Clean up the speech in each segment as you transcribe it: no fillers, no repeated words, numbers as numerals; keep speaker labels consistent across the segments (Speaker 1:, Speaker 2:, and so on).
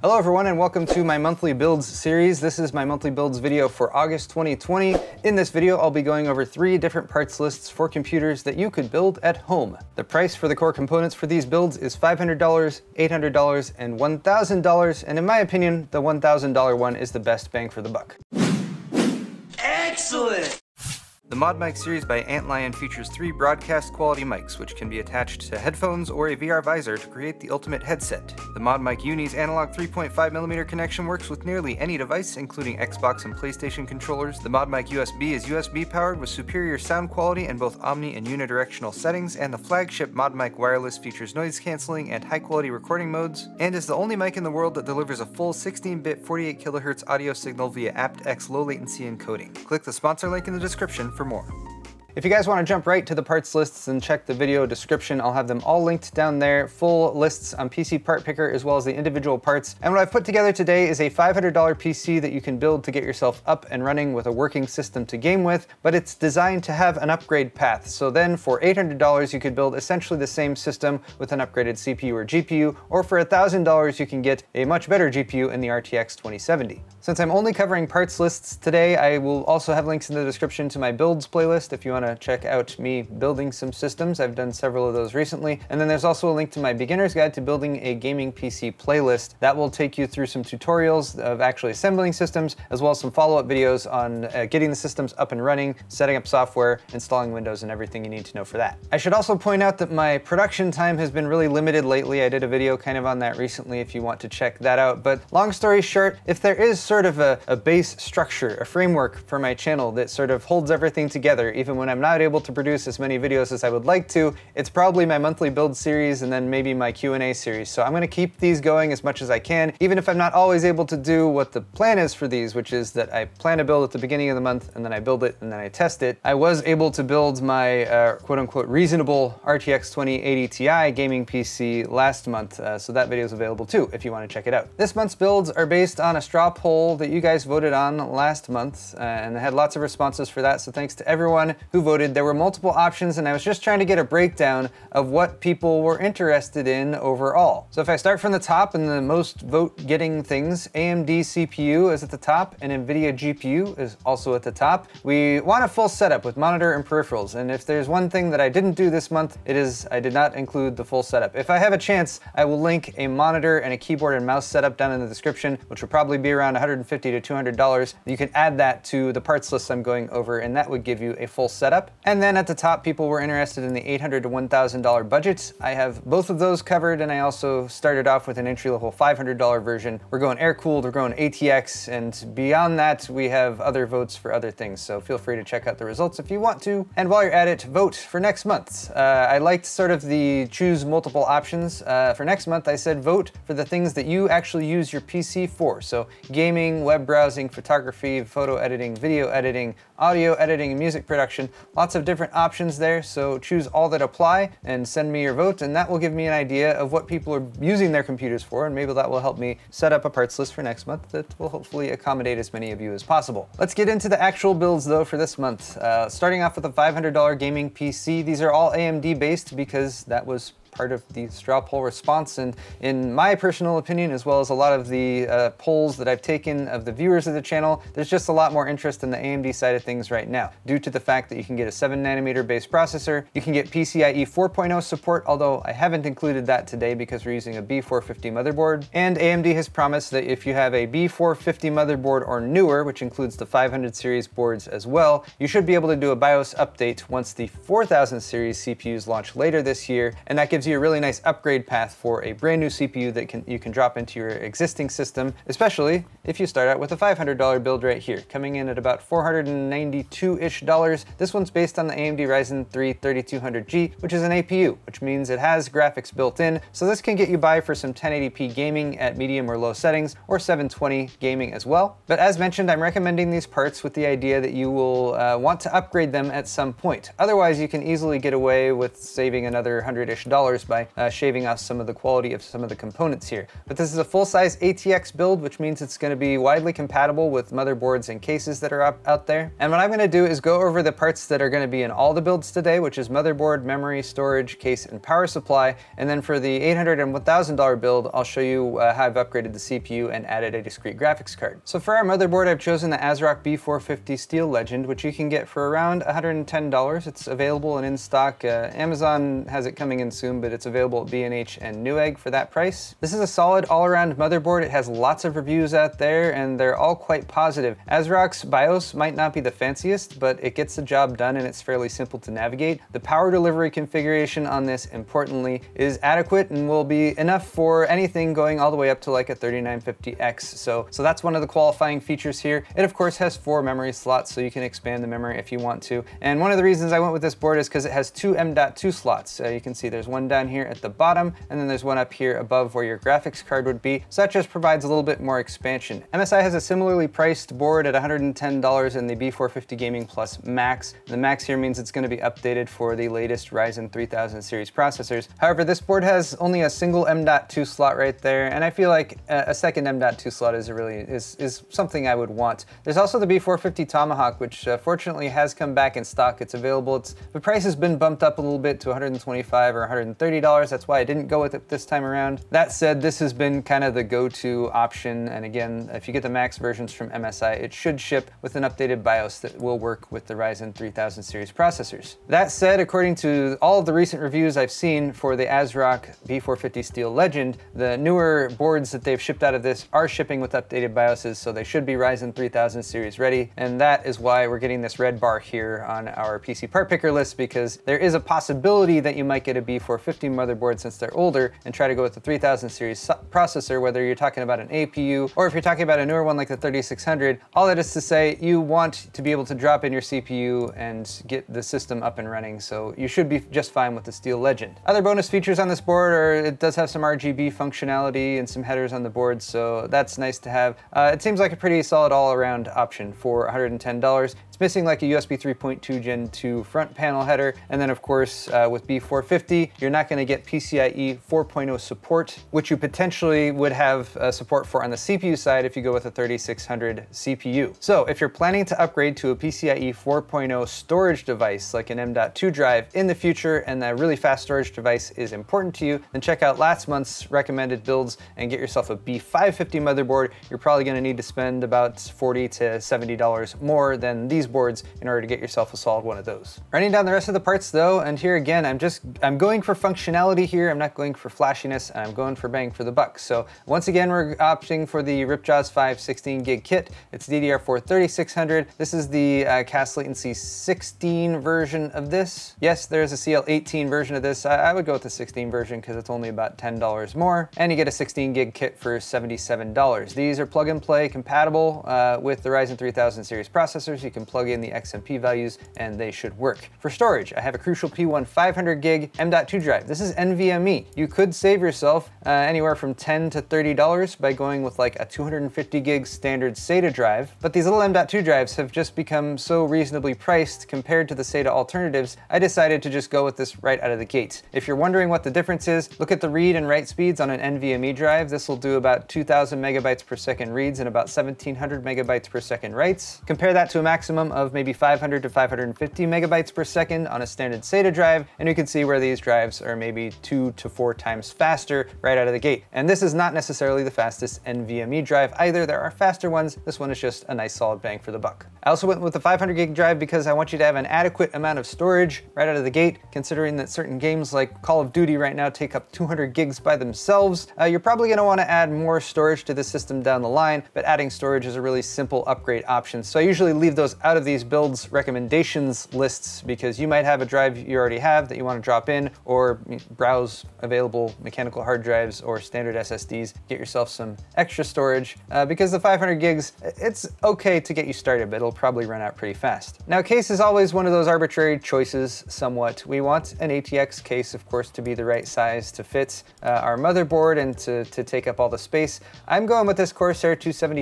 Speaker 1: Hello everyone and welcome to my monthly builds series. This is my monthly builds video for August 2020. In this video, I'll be going over 3 different parts lists for computers that you could build at home. The price for the core components for these builds is $500, $800, and $1,000, and in my opinion, the $1,000 one is the best bang for the buck.
Speaker 2: Excellent!
Speaker 1: The ModMic series by Antlion features 3 broadcast quality mics, which can be attached to headphones or a VR visor to create the ultimate headset. The ModMic Uni's analog 3.5mm connection works with nearly any device, including Xbox and PlayStation controllers. The ModMic USB is USB powered with superior sound quality in both omni and unidirectional settings, and the flagship ModMic Wireless features noise cancelling and high quality recording modes, and is the only mic in the world that delivers a full 16-bit 48kHz audio signal via aptX low latency encoding. Click the sponsor link in the description for more. If you guys want to jump right to the parts lists and check the video description, I'll have them all linked down there, full lists on PC Part Picker as well as the individual parts. And what I've put together today is a $500 PC that you can build to get yourself up and running with a working system to game with, but it's designed to have an upgrade path. So then for $800 you could build essentially the same system with an upgraded CPU or GPU, or for $1,000 you can get a much better GPU in the RTX 2070. Since I'm only covering parts lists today, I will also have links in the description to my builds playlist if you want to check out me building some systems. I've done several of those recently. And then there's also a link to my beginner's guide to building a gaming PC playlist. That will take you through some tutorials of actually assembling systems, as well as some follow-up videos on getting the systems up and running, setting up software, installing Windows, and everything you need to know for that. I should also point out that my production time has been really limited lately. I did a video kind of on that recently if you want to check that out. But long story short, if there is sort of a base structure, a framework for my channel that sort of holds everything together, even when I'm not able to produce as many videos as I would like to, it's probably my monthly build series and then maybe my Q&A series. So I'm going to keep these going as much as I can, even if I'm not always able to do what the plan is for these, which is that I plan to build at the beginning of the month and then I build it and then I test it. I was able to build my quote-unquote reasonable RTX 2080 Ti gaming PC last month, so that video is available too if you want to check it out. This month's builds are based on a straw poll that you guys voted on last month, and I had lots of responses for that, so thanks to everyone who voted. There were multiple options and I was just trying to get a breakdown of what people were interested in overall. So if I start from the top and the most vote getting things, AMD CPU is at the top and NVIDIA GPU is also at the top. We want a full setup with monitor and peripherals, and if there's one thing that I didn't do this month, it is I did not include the full setup. If I have a chance, I will link a monitor and a keyboard and mouse setup down in the description, which will probably be around $150 to $200. You can add that to the parts list I'm going over and that would give you a full setup. And then at the top, people were interested in the $800 to $1,000 budgets. I have both of those covered, and I also started off with an entry-level $500 version. We're going air-cooled, we're going ATX, and beyond that, we have other votes for other things, so feel free to check out the results if you want to. And while you're at it, vote for next month. I liked sort of the choose multiple options. For next month, I said vote for the things that you actually use your PC for. So gaming, web browsing, photography, photo editing, video editing, audio editing, and music production. Lots of different options there, so choose all that apply and send me your vote, and that will give me an idea of what people are using their computers for, and maybe that will help me set up a parts list for next month that will hopefully accommodate as many of you as possible. Let's get into the actual builds though for this month. Starting off with a $500 gaming PC. These are all AMD based because that was part of the straw poll response, and in my personal opinion, as well as a lot of the polls that I've taken of the viewers of the channel, there's just a lot more interest in the AMD side of things right now, due to the fact that you can get a 7nm based processor, you can get PCIe 4.0 support, although I haven't included that today because we're using a B450 motherboard, and AMD has promised that if you have a B450 motherboard or newer, which includes the 500 series boards as well, you should be able to do a BIOS update once the 4000 series CPUs launch later this year, and that gives you a really nice upgrade path for a brand new CPU that you can drop into your existing system, especially if you start out with a $500 build right here, coming in at about $492-ish. This one's based on the AMD Ryzen 3 3200G, which is an APU, which means it has graphics built in, so this can get you by for some 1080p gaming at medium or low settings, or 720 gaming as well. But as mentioned, I'm recommending these parts with the idea that you will want to upgrade them at some point. Otherwise, you can easily get away with saving another $100-ish $200 by shaving off some of the quality of some of the components here. But this is a full-size ATX build, which means it's going to be widely compatible with motherboards and cases that are out there. And what I'm going to do is go over the parts that are going to be in all the builds today, which is motherboard, memory, storage, case, and power supply. And then for the $800 and $1,000 build, I'll show you how I've upgraded the CPU and added a discrete graphics card. So for our motherboard, I've chosen the ASRock B450 Steel Legend, which you can get for around $110. It's available and in stock. Amazon has it coming in soon, but it's available at B&H and Newegg for that price. This is a solid all-around motherboard. It has lots of reviews out there, and they're all quite positive. ASRock's BIOS might not be the fanciest, but it gets the job done and it's fairly simple to navigate. The power delivery configuration on this, importantly, is adequate and will be enough for anything going all the way up to like a 3950X. So that's one of the qualifying features here. It of course has 4 memory slots, so you can expand the memory if you want to. And one of the reasons I went with this board is because it has 2 M.2 slots. You can see there's one down here at the bottom, and then there's one up here above where your graphics card would be. So that just provides a little bit more expansion. MSI has a similarly priced board at $110 in the B450 Gaming Plus Max. The Max here means it's going to be updated for the latest Ryzen 3000 series processors. However, this board has only a single M.2 slot right there, and I feel like a second M.2 slot is something I would want. There's also the B450 Tomahawk, which fortunately has come back in stock. It's available. The price has been bumped up a little bit to $125 or $130. That's why I didn't go with it this time around. That said, this has been kind of the go-to option, and again, if you get the Max versions from MSI, it should ship with an updated BIOS that will work with the Ryzen 3000 series processors. That said, according to all of the recent reviews I've seen for the ASRock B450 Steel Legend, the newer boards that they've shipped out of this are shipping with updated BIOSes, so they should be Ryzen 3000 series ready, and that is why we're getting this red bar here on our PC part picker list, because there is a possibility that you might get a B450 motherboard since they're older and try to go with the 3000 series processor, whether you're talking about an APU or if you're talking about a newer one like the 3600. All that is to say, you want to be able to drop in your CPU and get the system up and running, so you should be just fine with the Steel Legend. Other bonus features on this board are it does have some RGB functionality and some headers on the board, so that's nice to have. It seems like a pretty solid all-around option for $110. It's missing like a USB 3.2 Gen 2 front panel header, and then of course with B450 you're not going to get PCIe 4.0 support, which you potentially would have support for on the CPU side if you go with a 3600 CPU. So if you're planning to upgrade to a PCIe 4.0 storage device like an M.2 drive in the future, and a really fast storage device is important to you, then check out last month's recommended builds and get yourself a B550 motherboard. You're probably going to need to spend about $40 to $70 more than these boards in order to get yourself a solid one of those. Running down the rest of the parts though, and here again, I'm going for functionality here. I'm not going for flashiness, and I'm going for bang for the buck. So once again, we're opting for the Ripjaws 5 16 gig kit. It's DDR4 3600. This is the CAS latency 16 version of this. Yes, there's a CL18 version of this. I would go with the 16 version because it's only about $10 more, and you get a 16 gig kit for $77. These are plug and play compatible with the Ryzen 3000 series processors. You can plug in the XMP values and they should work. For storage, I have a Crucial P1 500 gig M.2 drive. This is NVMe. You could save yourself anywhere from $10 to $30 by going with like a 250 gig standard SATA drive, but these little M.2 drives have just become so reasonably priced compared to the SATA alternatives, I decided to just go with this right out of the gate. If you're wondering what the difference is, look at the read and write speeds on an NVMe drive. This will do about 2,000 megabytes per second reads and about 1,700 megabytes per second writes. Compare that to a maximum of maybe 500 to 550 megabytes per second on a standard SATA drive, and you can see where these drives are maybe 2 to 4 times faster right out of the gate. And this is not necessarily the fastest NVMe drive either. There are faster ones. This one is just a nice solid bang for the buck. I also went with the 500 gig drive because I want you to have an adequate amount of storage right out of the gate, considering that certain games like Call of Duty right now take up 200 gigs by themselves. You're probably going to want to add more storage to the system down the line, but adding storage is a really simple upgrade option. So I usually leave those out of these builds recommendations lists because you might have a drive you already have that you want to drop in, or browse available mechanical hard drives or standard SSDs, get yourself some extra storage because the 500 gigs, it's okay to get you started, but it'll probably run out pretty fast. Now, case is always one of those arbitrary choices somewhat. We want an ATX case, of course, to be the right size to fit our motherboard and to take up all the space. I'm going with this Corsair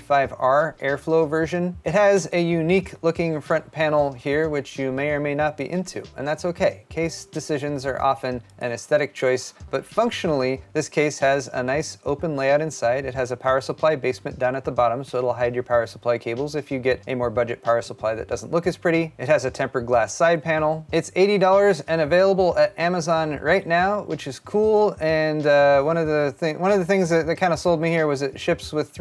Speaker 1: 275R Airflow version. It has a unique looking front panel here, which you may or may not be into, and that's okay. Case decisions are often an aesthetic choice, but functionally, this case has a nice open layout inside. It has a power supply basement down at the bottom, so it'll hide your power supply cables if you get a more budget power supply that doesn't look as pretty. It has a tempered glass side panel. It's $80 and available at Amazon right now, which is cool. And one of the things that kind of sold me here was it ships with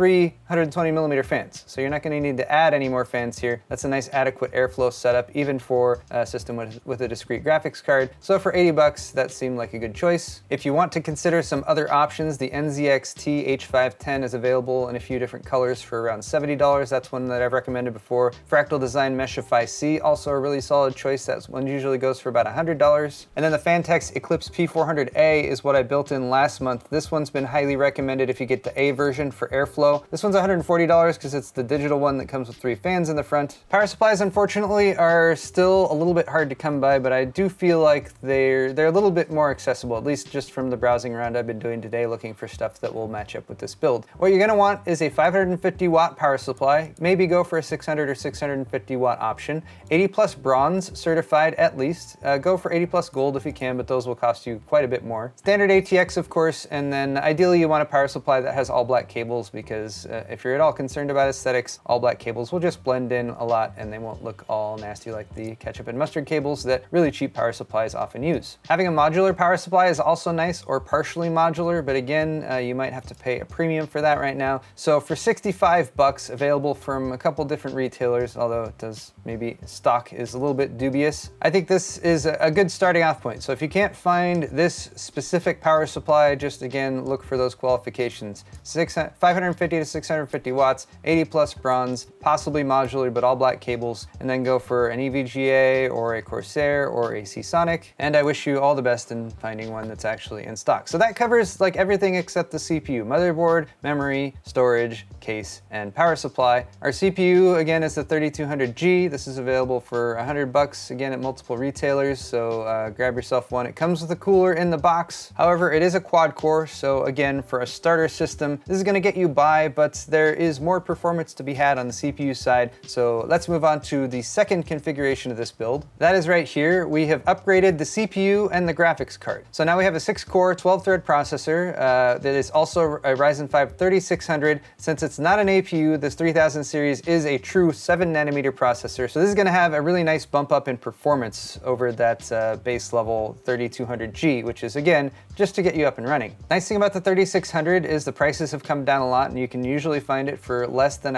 Speaker 1: 320mm fans, so you're not going to need to add any more fans here. That's a nice adequate airflow setup, even for a system with a discrete graphics card. So for 80 bucks, that seemed like a good choice. If you want to consider some other options, the NZXT H510 is available in a few different colors for around $70. That's one that I've recommended before. Fractal Design Meshify C, also a really solid choice. That one usually goes for about $100. And then the Phanteks Eclipse P400A is what I built in last month. This one's been highly recommended if you get the A version for airflow. This one's $140 because it's the digital one that comes with 3 fans in the front. Power supplies, unfortunately, are still a little bit hard to come by, but I do feel like they're a little bit more accessible, at least just from the browsing around I've been doing today, looking for stuff that will match up with this build. What you're going to want is a 550 watt power supply. Maybe go for a 600 or 650 watt option. 80 plus bronze certified at least. Go for 80 plus gold if you can, but those will cost you quite a bit more. Standard ATX, of course, and then ideally you want a power supply that has all black cables, because if you're at all concerned about aesthetics, all black cables will just blend in a lot and they won't look all nasty like the ketchup and mustard cables that really cheap power supplies often use. Having a modular power supply is also nice, or partially modular, but again, you might have to pay a premium for that right now. So for 65 bucks, available from a couple different retailers, although it does, maybe stock is a little bit dubious, I think this is a good starting off point. So if you can't find this specific power supply, just again, look for those qualifications. 550 to 650 watts, 80 plus bronze, possibly modular, but all black cables, and then go for an EVGA or a Corsair or a Seasonic. And I wish you all the best in finding one that's actually in stock. So that covers like everything except the CPU: motherboard, memory, storage, case, and power supply. Our CPU, again, is the 3200G. This is available for 100 bucks, again, at multiple retailers, so grab yourself one. It comes with a cooler in the box. However, it is a quad core, so again, for a starter system, this is gonna get you by, but there is more performance to be had on the CPU side. So let's move on to the second configuration of this build. That is right here. We have upgraded the CPU and the graphics card. So now we have a 6-core, 12-thread processor that is also a Ryzen 5 3600. Since it's not an APU, this 3000 series is a true 7nm processor. So this is gonna have a really nice bump up in performance over that base level 3200G, which is, again, just to get you up and running. Nice thing about the 3600 is the prices have come down a lot, and you can usually find it for less than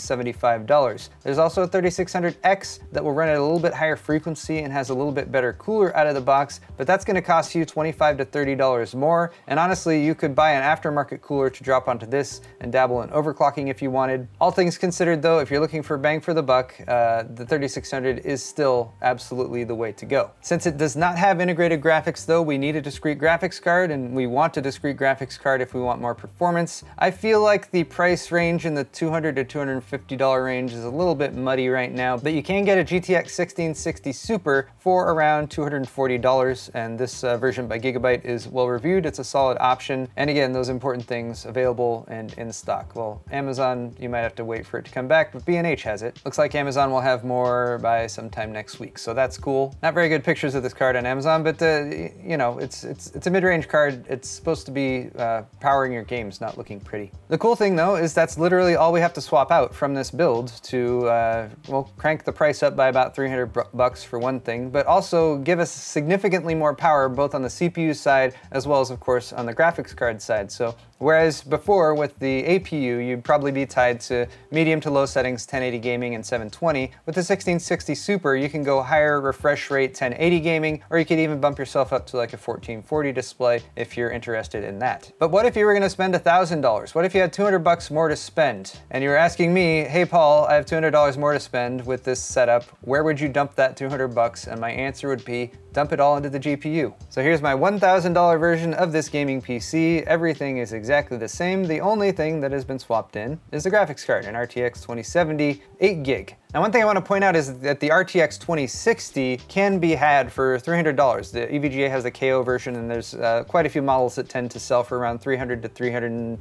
Speaker 1: $175. There's also a 3600X that will run at a little bit higher frequency and has a little bit better cooler out of the box, but that's gonna cost you $25 to $30 more. And honestly, you could buy an aftermarket cooler to drop onto this and dabble in overclocking if you wanted. All things considered though, if you're looking for bang for the buck, the 3600 is still absolutely the way to go. Since it does not have integrated graphics though, we need a discrete graphics card, and we want a discrete graphics card if we want more performance. I feel like the price range in the $200 to $250 range is a little bit muddy right now, but you can get a GTX 1660 Super for around $240, and this version by Gigabyte is well reviewed. It's a solid option, and again, those important things available and in stock. Well, Amazon, you might have to wait for it to come back, but B&H has it. Looks like Amazon will have more by sometime next week, so that's cool. Not very good pictures of this card on Amazon, but you know, it's a mid-range card. It's supposed to be powering your games, not looking pretty. The cool thing though is that's literally all we have to swap out from this build to well, crank the price up by about 300 bucks for one thing, but also give us significantly more power both on the CPU side as well as, of course, on the graphics card side. So whereas before with the APU, you'd probably be tied to medium to low settings, 1080 gaming and 720. With the 1660 Super, you can go higher refresh rate 1080 gaming, or you could even bump yourself up to like a 1440 display if you're interested in that. But what if you were gonna spend $1,000? What if you had 200 bucks more to spend? And you were asking me, hey Paul, I have $200 more to spend with this setup. Where would you dump that 200 bucks? And my answer would be, dump it all into the GPU. So here's my $1,000 version of this gaming PC. Everything is exactly exactly the same. The only thing that has been swapped in is the graphics card, an RTX 2070 8 gig. Now, one thing I want to point out is that the RTX 2060 can be had for $300. The EVGA has the KO version, and there's quite a few models that tend to sell for around $300 to $310,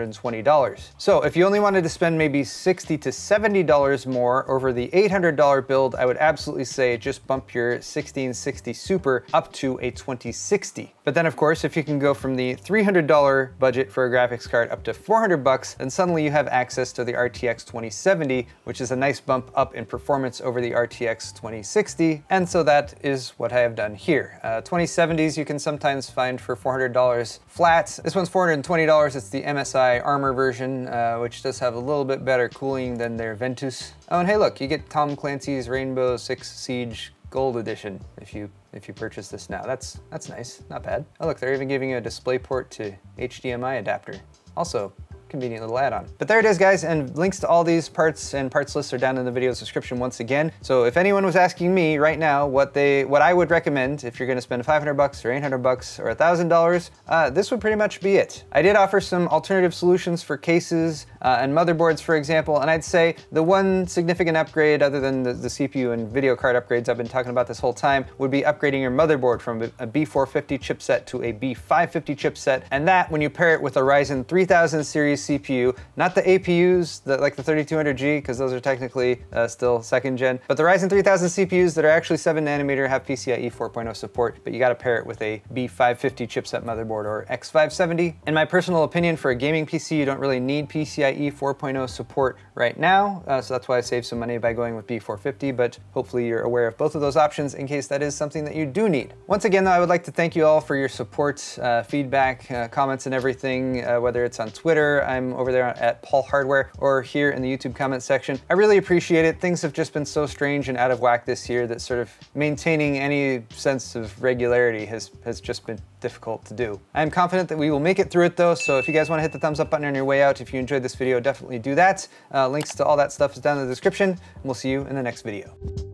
Speaker 1: $320. So if you only wanted to spend maybe $60 to $70 more over the $800 build, I would absolutely say just bump your 1660 Super up to a 2060. But then, of course, if you can go from the $300 budget for a graphics card up to $400, then suddenly you have access to the RTX 2070, which is a nice bump up in performance over the RTX 2060, and so that is what I have done here. 2070s you can sometimes find for $400 flat. This one's $420. It's the MSI Armor version, which does have a little bit better cooling than their Ventus. Oh, and hey, look, you get Tom Clancy's Rainbow Six Siege Gold Edition if you purchase this now. That's nice, not bad. Oh look, they're even giving you a DisplayPort to HDMI adapter. Also, convenient little add-on. But there it is, guys, and links to all these parts and parts lists are down in the video's description once again. So if anyone was asking me right now what I would recommend if you're gonna spend $500 or $800 or $1,000, this would pretty much be it. I did offer some alternative solutions for cases and motherboards, for example, and I'd say the one significant upgrade other than the CPU and video card upgrades I've been talking about this whole time would be upgrading your motherboard from a B450 chipset to a B550 chipset, and that when you pair it with a Ryzen 3000 series CPU, not the APUs, like the 3200G, because those are technically still second gen, but the Ryzen 3000 CPUs that are actually 7 nanometer have PCIe 4.0 support, but you gotta pair it with a B550 chipset motherboard or X570. In my personal opinion, for a gaming PC, you don't really need PCIe 4.0 support right now, so that's why I saved some money by going with B450, but hopefully you're aware of both of those options in case that is something that you do need. Once again, though, I would like to thank you all for your support, feedback, comments and everything, whether it's on Twitter, I'm over there at Paul Hardware, or here in the YouTube comment section. I really appreciate it. Things have just been so strange and out of whack this year that sort of maintaining any sense of regularity has just been difficult to do. I'm confident that we will make it through it though, so if you guys want to hit the thumbs up button on your way out, if you enjoyed this video, definitely do that. Links to all that stuff is down in the description, and we'll see you in the next video.